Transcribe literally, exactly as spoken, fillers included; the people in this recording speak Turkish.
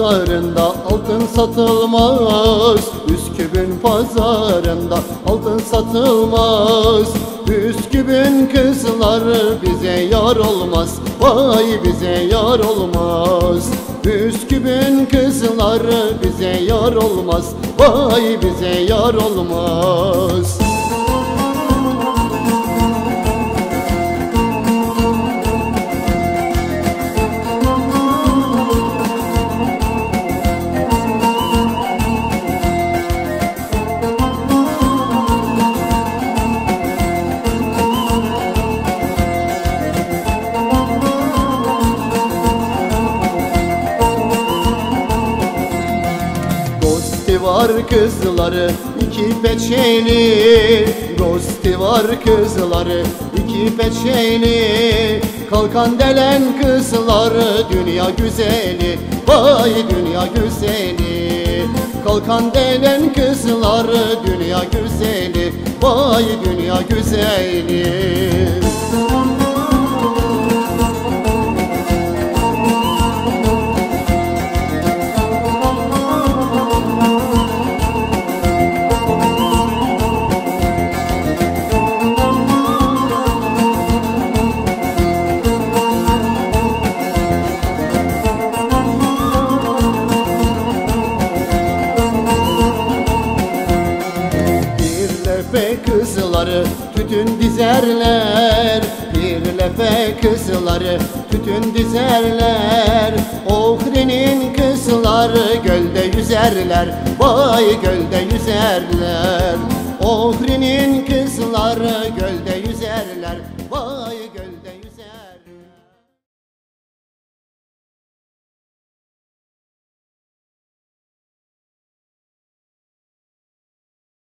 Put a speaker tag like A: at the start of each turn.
A: pazarında altın satılmaz. Üsküp'ün pazarında altın satılmaz. Üsküp'ün kızları bize yar olmaz. Vay bize yar olmaz. Üsküp'ün kızları bize yar olmaz. Vay bize yar olmaz. Var kızları iki peçeli, dosti var kızları iki peçeli. Kalkan delen kızları dünya güzeli, vay dünya güzeli. Kalkan delen kızları dünya güzeli, vay dünya güzeli. Kızları tütün dizerler, bir lefe kızları tütün dizerler. Ohri'nin kızları gölde yüzerler, vay gölde yüzerler. Ohri'nin kızları gölde yüzerler.